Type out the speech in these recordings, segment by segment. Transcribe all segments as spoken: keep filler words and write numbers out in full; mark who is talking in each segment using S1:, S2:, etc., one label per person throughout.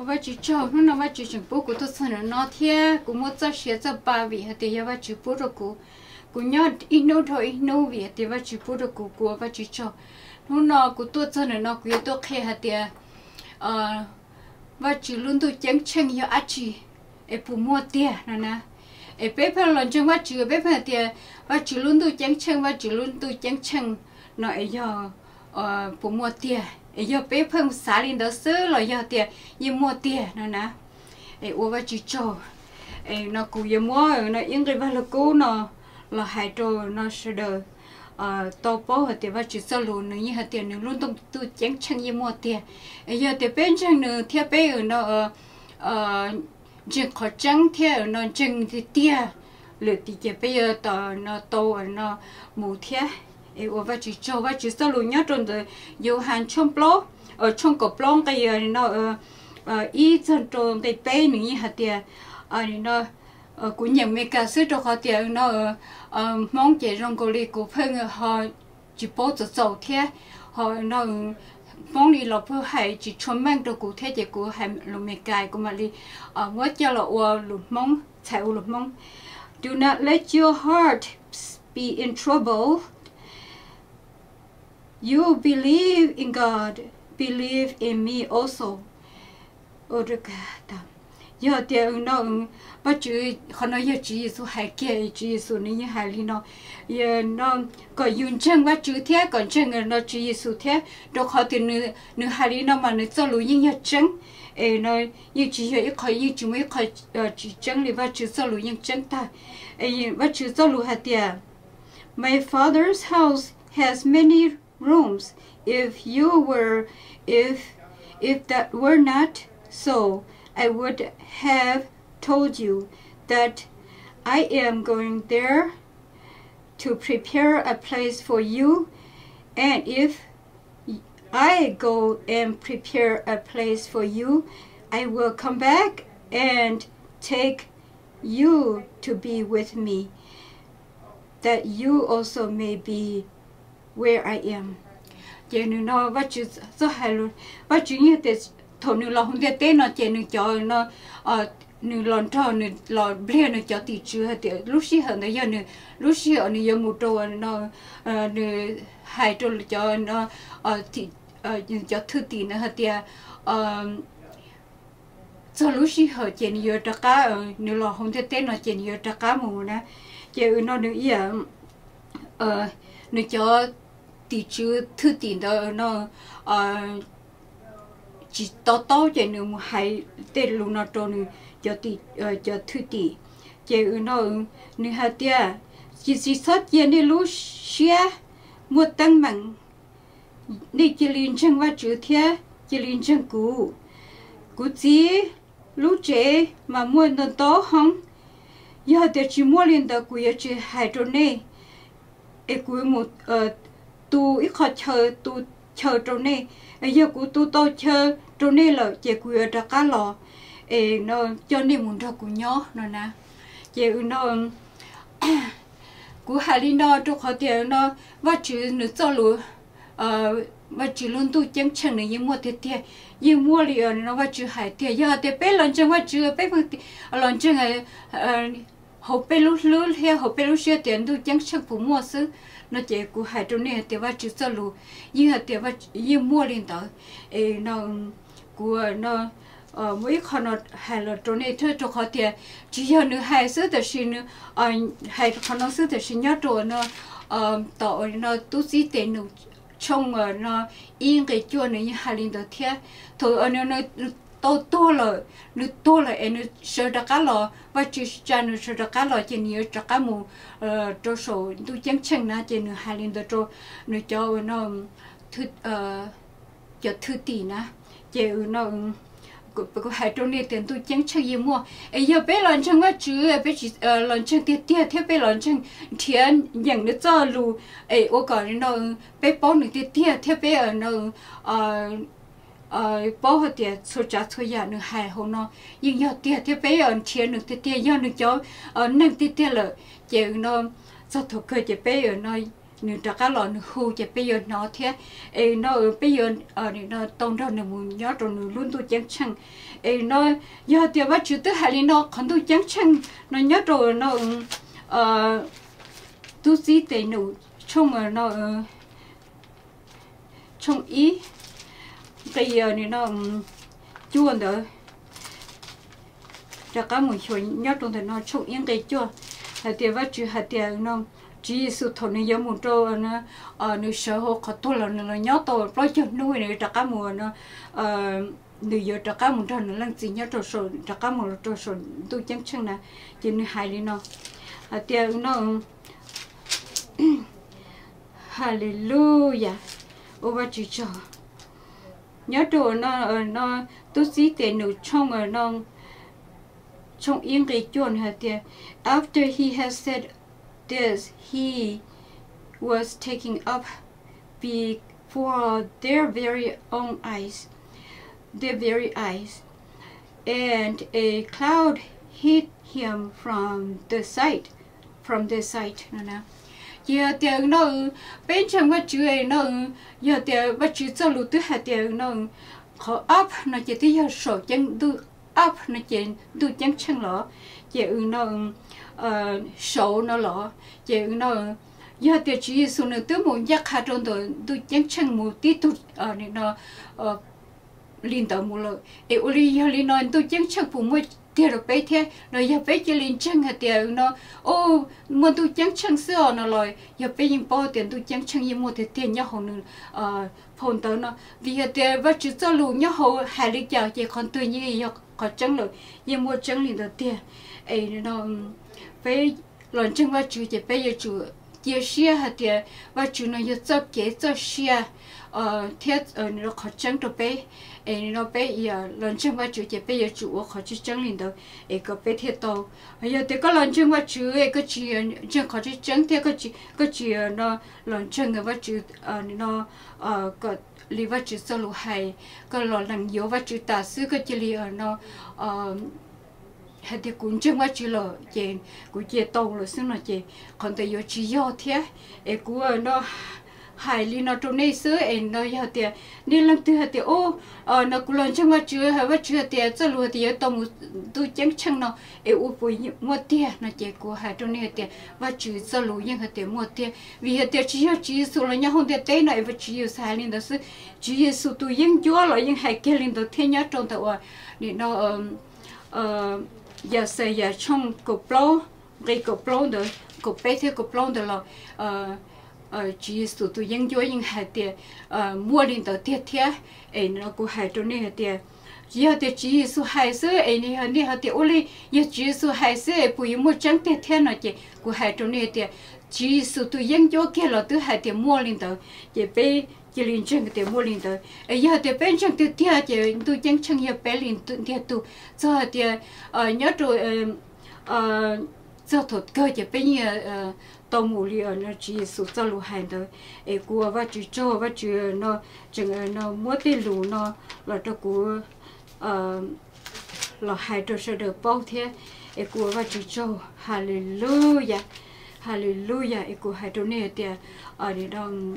S1: và chỉ cho nó nó và chỉ chừng bố của tôi xem nó thế cũng muốn cho xe cho ba vị thì giờ và chỉ bố rồi cũng cũng nhớ ít nô thôi ít nô vị thì và chỉ bố rồi cũng của và chỉ cho nó nó của tôi xem nó của tôi khi hạt thì ờ và chỉ luôn tôi chẳng chẳng giờ ăn chi em phụ mua tiền nè nè em bé phải lần chẳng và chỉ bé phải tiền và chỉ luôn tôi chẳng chẳng và chỉ luôn tôi chẳng chẳng nó ấy giờ ờ phụ mua tiền ấy giờ bé phải xả lên đó xứ rồi giờ tiền như mua tiền nè nè ấy ô và chỉ cho ấy nó cũng giờ mua nó yên cái vào là cố nó là hai trâu nó sẽ được ờ tàu bao hạt tiền và chỉ số luôn nữa như hạt tiền nữa luôn tôi tôi chẳng chẳng như mua tiền ấy giờ tiền bên chẳng nữa theo bé ở nó ờ ờ chỉ có chẳng theo nó chẳng thì tiền lựa thì giờ bây giờ tàu nó tàu nó mù theo ấy và chỉ cho và chỉ số luôn nhớ trong từ yêu hàng trong blog ở trong cổ blog cái giờ nó ờ ờ ý trong trong cái bé nữa như hạt tiền ờ nó ờ cũng nhận mấy cái sự cho họ tiền nó ờ mong chỉ trong cái lịch của phân họ chỉ bảo cho giàu thế họ nó mong đi là phải hay chỉ chuẩn mang cho cụ thể chỉ cụ hay làm mấy cái của mà đi ờ mới cho là ờ lục mong chạy lục mong do not let your heart be in trouble. You believe in God, believe in me also. Ôi trời ơi, giờ tiền nó bắt chữ họ nói giờ chữ số hai kia chữ số này như hai li nó giờ nó có dùng chân bắt chữ thế còn chân nó chữ số thế đâu họ tiền nữa nữa hai li nó mà nữa cho lùi như nhật chân ê nó như chỉ giờ ít khỏi như chỉ mấy khỏi chữ chân thì bắt chữ cho lùi như chân ta ê bắt chữ cho lùi hạt tiền. My father's house has many rooms. If you were, if if that were not so, I would have told you that I am going there to prepare a place for you, and if I go and prepare a place for you, I will come back and take you to be with me, that you also may be where I am. Chị nó bắt chữ rất hay luôn, bắt chữ như thế thầu nữ lo không biết tên nó chị nữ cho nó ờ nữ lon cho nữ lo bia nữ cho tỷ chữ hay tiệt lúc xí hận đấy giờ nữ lúc xí ở nữ giờ một trâu nó ờ nữ hai trâu cho nó ờ thì ờ cho thứ tỷ nữa hay tiệt ờ cho lúc xí hận chị nữ giờ trắc cá nữ lo không biết tên nó chị nữ giờ trắc cá mù nè chị nó nữ ý ờ nữ cho tỷ chữ thứ tỷ đó nó ờ chỉ to to chạy nữa một hai tên luôn nó cho nữa cho tỷ cho thứ tỷ chạy nó nữa hai tia chỉ chỉ sót tiền đi lúc xia mua tăng bằng đi chỉ liên chân và chữ thế chỉ liên chân cũ cũ gì lúc trẻ mà mua nó to không giờ thì chỉ mua liên đó cũ giờ chỉ hai trâu này ấy cũ một tu ít khó chờ tu chờ trâu này giờ cũ tu to chờ trâu này là chỉ cũ ở đó cá lò ê nó cho nên muốn cho cũ nhỏ nó nè chỉ nó cũ hai đi nó cho họ tiền nó và chữ nó cho lúa ờ và chữ luôn tu chẳng chẳng này nhưng mua tiền tiền nhưng mua liền nó và chữ hai tiền giờ tiền bé lần chẳng và chữ bé phần lần chẳng này hộp bé lúc lúc theo hộp bé lúc xưa tiền tu chẳng chẳng phụ mua xứ nó chỉ của hai trâu này tiền và chữ cho lúa nhưng tiền và nhưng mua liền tới ê nó của nó ờ mấy con nó hai là trâu này thôi cho họ tiền chỉ giờ nữa hai xứ thì xin nữa ờ hai con nó xứ thì xin nhớ trâu nó ờ tạo nó tu sĩ tiền nó trong ở nó yên cái chua này như hai liền tới thế thôi ở nó nó to to rồi nó to rồi em nó sợ đặc cá lò và chỉ cho nó sợ đặc cá lò chỉ nhiều đặc cá mù ờ cho số tu chẳng chẳng na chỉ nó hai liền tới cho nó cho nó thứ ờ cho thứ tỷ na chỉ nó có hai trâu này tiền tu chẳng chẳng gì mua ấy giờ bé lần chẳng có chữ bé chỉ lần chẳng tiệt tiệt thế bé lần chẳng thiên nhận nó cho lù ấy ô còn nó bé bao nó tiệt tiệt thế bé ở nó ờ ờ bao hết tiệt số trả số nhà nó hai hôm nó nhưng giờ tiệt thế bé ở thiên nó tiệt tiệt giờ nó cho ở năng tiệt tiệt rồi chỉ nó sao thuộc cơ chỉ bé ở nó nửa trả cá lò nửa khu chỉ bây giờ nó thế ấy nó bây giờ ở nó tông ra nửa muốn nhớ rồi nửa luôn tôi chẳng chăng ấy nó giờ thì bắt chữ tới hai nó còn tôi chẳng chăng nó nhớ rồi nó ờ tôi chỉ để nụ trong mà nó trong ý bây giờ này nó chua nữa trả cá một chỗ nhớ trong thì nó trong yên cái chua hạt tiền bắt chữ hạt tiền nó chỉ sự thôn này giống một chỗ nó ờ nó sợ họ khó tôi là nó nhớ tôi nói cho nuôi này trả cá mùa nó ờ nữ giờ trả cá một trận nó làm gì nhớ trò sồn trả cá một trò sồn tôi chẳng chăng nè chỉ nó hai đi nó hạt tiền nó hallelujah ô ba chữ cho nhớ đồ nó nó tôi chỉ tiền nữ trong ở nó trong yên cái chuyện hạt tiền after he has said this he was taken up before their very own eyes their very eyes and a cloud hid him from the sight from the sight nè giờ tiền nó bên trong cái chữ ấy nó giờ tiền cái chữ cho lụt tới hạt tiền nó khó up nó chỉ tới giờ sổ chân du up nó chỉ du chân chân lọ chỉ nó sổ nó lọ chỉ nó giờ tiền chỉ số nó tới một giác hạt trong đó du chân chân một tí tụt ở nó liên tục một lần ấy uli giờ liên nói du chân chân phụ mới tiền rồi bé thế nó giờ bé chỉ liên chân hạt tiền nó ô muốn tu chẳng chẳng xưa nó rồi giờ bây giờ bao tiền tu chẳng chẳng như mua tiền nhau hồn nữa phone tới nó vì giờ tiền vẫn chỉ cho lù nhau hồn hai lý do chỉ còn tôi như vậy có chẳng rồi như mua chẳng liền đầu tiền ấy nó bây lần chẳng vẫn chỉ bây giờ chủ chia sẻ hạt tiền vẫn chủ nó giờ cho kế cho share thế nó có chẳng được bé ấy nó bé giờ lần trước mà chú chỉ bé giờ chú khó chú chẳng liền đâu ấy có bé thiệt to giờ thì có lần trước mà chú ấy có chỉ chẳng khó chú chẳng thế có chỉ có chỉ nó lần trước người mà chú nó có li mà chú solo hay có lần lần nhiều mà chú ta sư có chỉ li nó hay thì cũng chẳng mà chú lo chị cũng chỉ to rồi xíu nó chị còn tại giờ chỉ do thế ấy cũng nó hai li nó trong này xứ em nó giờ thì nên làm từ thì ô nó cũng làm cho mà chưa hay mà chưa thì cho luôn thì tao một tôi chẳng chẳng nó em u bùi mua tiền nó chỉ của hai trong này thì và chưa cho luôn nhưng thì mua tiền vì thì chỉ chỉ số là nhau không thì tên này và chỉ sai lên đó xứ chỉ số tôi nhưng chúa là nhưng hai cái lên đó thế nhớ trong tàu à thì nó giờ xây giờ trong cột plo cái cột plo đó cột bé thế cột plo đó là chỉ số tôi những chỗ những hạt tiền mua lên tàu tiền thế ấy nó cũng hạt trong này hạt tiền giờ thì chỉ số hạt sữa ấy này hạt này hạt tiền ôi giờ chỉ số hạt sữa bây mua trắng tiền thế nó chỉ cũng hạt trong này tiền chỉ số tôi những chỗ kia là tôi hạt tiền mua lên tàu chỉ bé chỉ lên trắng tiền mua lên tàu ấy giờ thì bên trắng tiền thế chỉ tôi chẳng chẳng giờ bé lên tiền tôi cho hạt tiền nhớ rồi cho thuật cơ chỉ bé như tao mua liền nó chỉ số cho lúa hành thôi, ấy cua và chỉ cho và chỉ nó chừng nó mua tiền lúa nó là cho cua là hai cho sẽ được bao thế, ấy cua và chỉ cho hallelujah hallelujah ấy cua hai cho này thì ở đây đang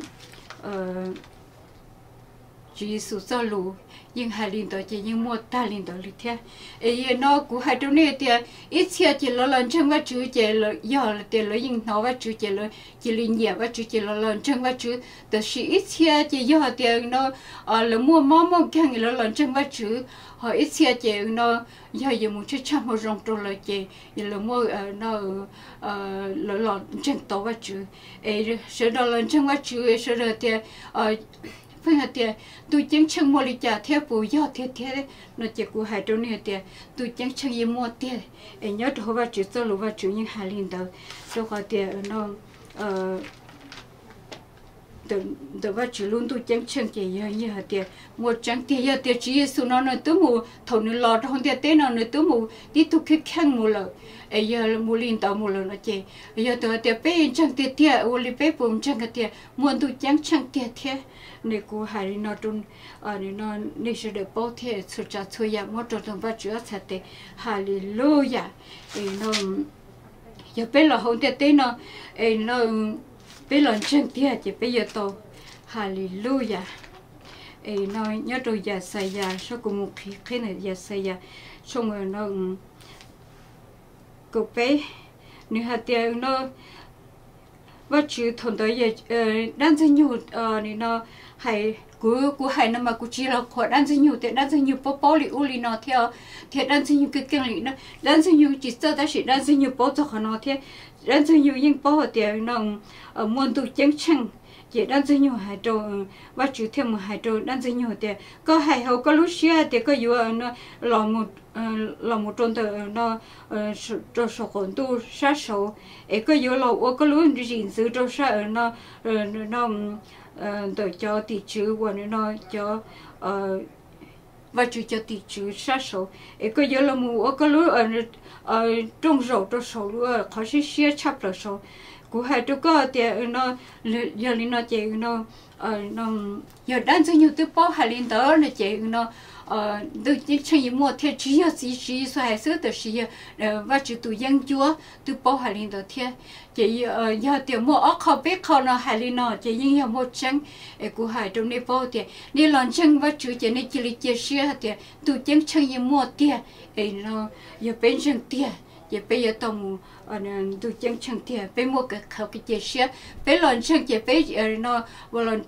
S1: chỉ số cho lúa nhưng hai linh đó chỉ nhưng mua ta linh đó lịch thế, ấy nó cũng hai trong này thì ít xe chỉ là lần trong cái chữ chỉ là giờ là tiền là nhưng nó cái chữ chỉ là chỉ linh nhẹ cái chữ chỉ là lần trong cái chữ,แต่是ít xe chỉ giờ tiền nó là mua mắm mắm cái là lần trong cái chữ, họ ít xe chỉ nó giờ giờ muốn chơi chăm họ rong trâu là chỉ là mua nó là lần trong tàu cái chữ, ấy sau đó lần trong cái chữ sau đó thì phương hạt tiền tôi chẳng chẳng mua lịch trả theo phụ do theo theo nó chỉ của hai trong này tiền tôi chẳng chẳng gì mua tiền em nhớ thôi và chữ cho lúa và chữ những hai linh đầu sau đó tiền nó từ từ và chữ luôn tôi chẳng chẳng chỉ như như hạt tiền mua chẳng tiền giờ tiền chỉ số nó nó tứ mù thầu nó lọt không tiền tên nó nó tứ mù đi tu cái khăn mù lợ ấy giờ mù linh tàu mù lợ nó chỉ giờ từ tiền bé chẳng tiền tiền ô li bé bùm chẳng cái tiền mua tôi chẳng chẳng tiền thế này cô hay nó trong à nó này sẽ được bảo thế sự trả thuê ya mất trong trong vắt chữa thật thế hallelujah ấy nó giờ bé là không tiền tên nó ấy nó bây lần chân tia chỉ bây giờ tôi hallelujah ấy nói nhớ rồi giờ xây giờ số cùng một khi khi này giờ xây giờ xong rồi nó cô bé nếu hạt tiền nó vắt chữ thôn tới giờ đang rất nhiều nên nó hay cú cú hay nó mà cú chỉ là khỏi đang rất nhiều tiền đang rất nhiều bao bao lì u lì nó theo theo đang rất nhiều cái cái lì nó đang rất nhiều chỉ sợ ta chỉ đang rất nhiều bao cho họ nó theo đang rất nhiều những bao tiền nó ở muôn tu chân chân chỉ đang rất nhiều hai trâu vắt chữ thêm một hai trâu đang rất nhiều tiền có hai hậu có lúc xưa thì có nhiều nó làm một làm một tròn từ nó cho số con tu sát số ấy có nhiều là ở có lúc gì sự cho sát nó nó để cho tỷ chữ và nó cho và chữ cho tỷ chữ sát số ấy có nhiều là một ở có lúc ở trong rổ cho số luôn khó xí xí chắp là số của hai đứa có thì nó giờ nó chỉ nó nó giờ đang rất nhiều thứ bao hai linh đó nó chỉ nó từ những chuyện mua theo chỉ là chỉ chỉ số hai số đó chỉ và chỉ tụ dân chúa từ bao hai linh đó theo chỉ giờ thì mua ở kho bếp kho nó hai linh nó chỉ những nhà mua trắng của hai trong này bao thì đi làm trắng và chủ chỉ này chỉ là chia sẻ thì tụ dân chuyện gì mua tiền nó giờ bên trắng tiền giờ bây giờ tông anh tụ dân trắng tiền bây mua cái khâu cái chia sẻ bây lần trắng giờ bây nó vừa lần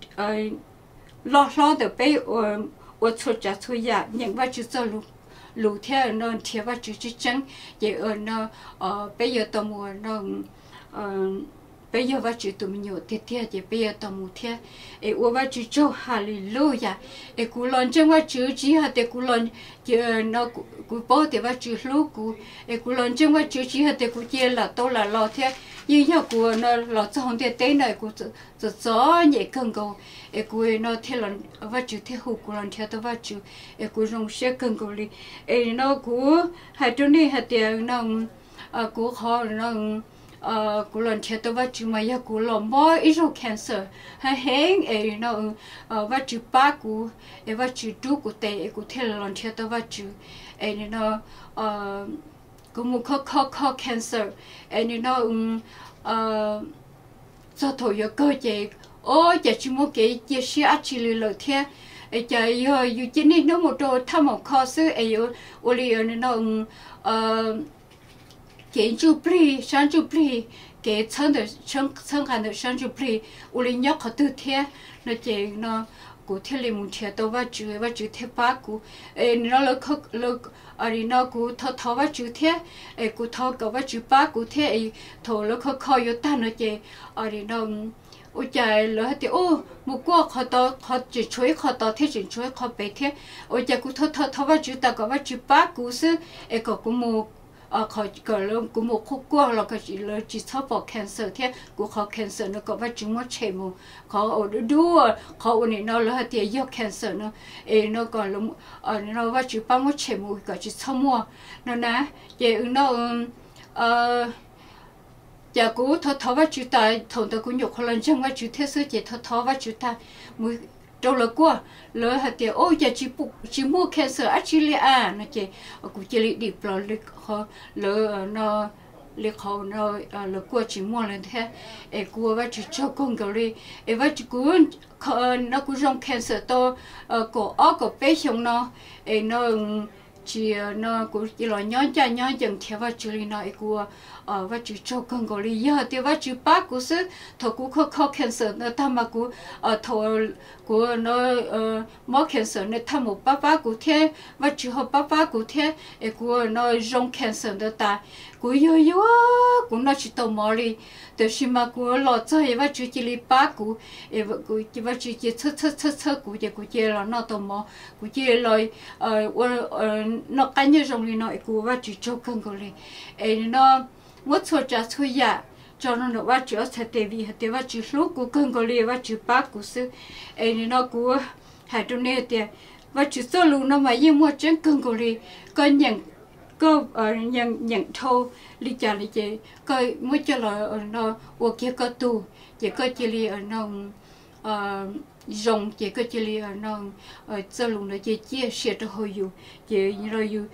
S1: lo lo được bây我出家出家，人话就走路，路天那天话就去整，也呃那呃，别有到么那嗯，别有话就都没有天天，也别有到么天，诶，我话就做哈利路亚，诶，古人真话就只下的古人就那古古包的话就路古，诶，古人真话就只下的古节了到了老天。như nhau của nó lọt trong thế tế này của cho gió nhẹ cơn cầu, em của nó theo lần vắt chữ theo hụt của lần theo tôi vắt chữ, em của rong xe cơn cầu đi, em nó của hai chỗ này hai tiền nó của họ nó của lần theo tôi vắt chữ mà giờ của lòng bó ít rồi cancer, hay hẹn em nó vắt chữ ba của em vắt chữ two của tệ em của theo lần theo tôi vắt chữ, em nó cũng một khó khó khó cancer, anh nó um do thôi giờ cơ chế, ôi giờ chỉ một cái chia sẻ chỉ là lợi thế, giờ giờ giờ chỉ nên nó một đồ tham một khó sự, ấy giờ ôi nó um cái jubilee, sáng jubilee, cái chân được chân chân hàng được sáng jubilee, ôi nhóc họ tự thế, nó chỉ nó cụ thể là một theo tôi vắt chữ vắt chữ theo ba cụ, nó là khó là ở đây nó cụ thọ thọ vắt chữ thế, cụ thọ cái vắt chữ ba cụ thế, thọ là khó khó yếu ta nó chỉ ở đây nó ôi trời là thì ô một quả khó to khó chỉ chuối khó to thế chỉ chuối khó bé thế, ôi trời cụ thọ thọ thọ vắt chữ ta cái vắt chữ ba cụ sư, cái cũng một ờ khỏi cái lượng của một khúc qua là cái chỉ là chỉ thấp vào cancer thế của họ cancer nó có vài chứng mất chế mù họ ở đua họ ở này nó là thì do cancer nó ấy nó còn là ở nó vài chứng bao mất chế mù cái chỉ thấp mua nó nè vậy nó ờ giờ cú thọ thọ vài chứng ta thằng ta cũng nhục họ lần trong vài chứng thế sự chỉ thọ thọ vài chứng ta mới đâu là qua lỡ hạt tiền ôi giờ chỉ bu chỉ mua cancer Australia nó chỉ cũng chỉ đi vào lịch họ lỡ nó lịch họ nó lỡ qua chỉ mua lên thế ấy qua vài chỉ cho con cái đi ấy vài chỉ cũng nó cũng trong cancer to cổ óc cổ bé xong nó ấy nó chỉ nó cũng chỉ là nhón cha nhón chẳng theo vài chỉ nó ấy qua ờ vài chỉ cho con cái đi giờ thì vài chỉ ba cũng sức thầu cũng khó khó cancer nó tham mà cũng ờ thầu của nó ờ mất cancer nó tham một ba ba cũng thế vài chỉ họ ba ba cũng thế ấy của nó trong cancer đó ta cũng yo yo cũng nó chỉ tàu mò đi từ khi mà của lọt chơi vài chỉ chỉ li ba cũng ấy cũng chỉ vài chỉ chỉ chớ chớ chớ chớ cũng chỉ cũng chỉ là nó tàu mò cũng chỉ rồi ờ ờ nó cái như trong này nó của vài chỉ cho con cái đi ấy nó mất số trả số ya cho nó nó vài chỉ ở thế vì thế vài chỉ số của con cái đi vài chỉ ba của sư ấy nó của hai trong này thì vài chỉ số luôn nó mà yên mua chân con cái đi con nhận có nhận nhận thâu lý trả lý chế coi mới cho là nó ở kia có tu chỉ có chỉ li ở nó rong chỉ có chỉ li ở nó ở chỗ luôn là chỉ chia sẻ cho hồi yêu chỉ rồi yêu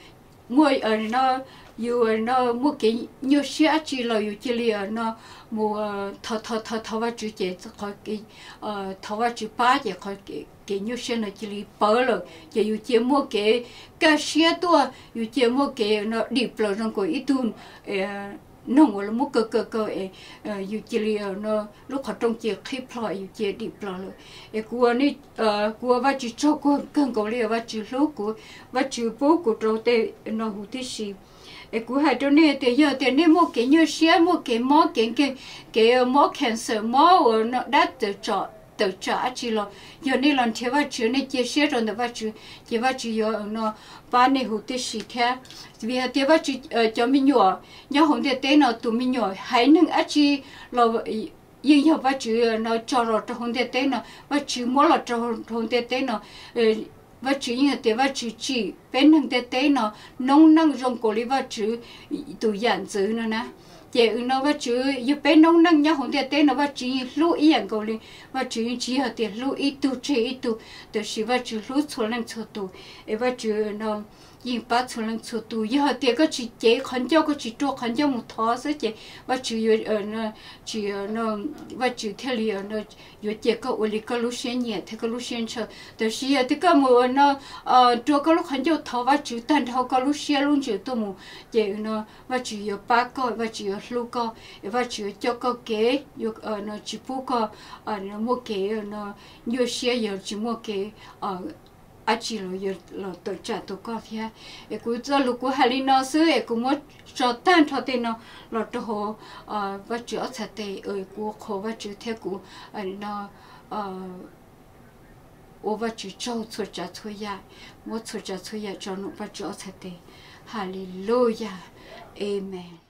S1: mua ở nóอยู่nó mua cái nhiều xe chỉ làอยู่chỉ là nó mua thọ thọ thọ thọ vào chữ chế khỏi cái ờ thọ vào chữ ba chế khỏi cái cái nhiều xe nó chỉ là bờ rồi chỉอยู่chế mua cái cái xe tuaอยู่chế mua cái nó đi bờ trong cái ít tuần nông là mua cơ cơ cơอยู่chế là nó lúc họ trong chế khi ploiอยู่chế đi bờ rồi cái cua này cua vào chữ cho cua cần có liền vào chữ lúc của vào chữ bố của trâu tê nó hụt tí xì cú hai chỗ này thì giờ thì nếu mua cái như xe mua cái mỏ cái cái cái mỏ cancer mỏ nó đã tự trả tự trả chỉ là giờ này lần theo vào chữ này chia sẻ rồi đó vào chữ chia vào chữ giờ nó ba này hụt tí xì thế vì thế theo vào chữ cho mình nhỏ nhỏ hôm nay tên nó tụi mình nhỏ hay nên á chỉ là nhưng giờ vào chữ nó cho rồi cho hôm nay tên nó vào chữ mỏ là cho hôm nay tên nó và chữ như thế và chữ chỉ bên hàng tế tế nó nông năng trong cổ lý và chữ tụ giản chữ nữa nè chỉ nó và chữ như bên nông năng nhau hồng tế tế nó và chữ lưu ý ảnh cổ lý và chữ chỉ là tiền lưu ý tụ chỉ ý tụ từ khi và chữ lưu số lượng số tụ và chữ nóยิ่งป้าชวนชวนตูยี่ห้อเตี้ยก็จีเจ๊ขันเจ้าก็จีตัวขันเจ้าหมดท้อซะเจ๊ว่าจีเออเนาะจีเออเนาะว่าจีเทลีเนาะอยู่เจ๊ก็อุลิก็รู้เชียนเนี่ยเธอก็รู้เชียนเชอแต่ชีอ่ะที่ก็มัวเนาะเอ่อตัวก็รู้ขันเจ้าท้อว่าจีตันท้อก็รู้เชียรุ่งจีตัวมัวเจ๊เนาะว่าจีอยู่ป้าก็ว่าจีอยู่ลูกก็ว่าจีเจ้าก็เก๋อยู่เออเนาะจีผู้ก็เออเนาะมัวเก๋เนาะอยู่เชียอยู่จีมัวเก๋เออà chỉ là giờ là tự trả tự có phía, em cũng cho lúc của Hà nó xưa em cũng muốn cho tan cho tên nó là cho họ à và chữa thật tệ ở của họ và chữa theo của anh nó à ô và chữa cho chữa trả chữa ya, muốn chữa trả chữa ya cho nó và chữa thật tệ, Hallelujah, Amen.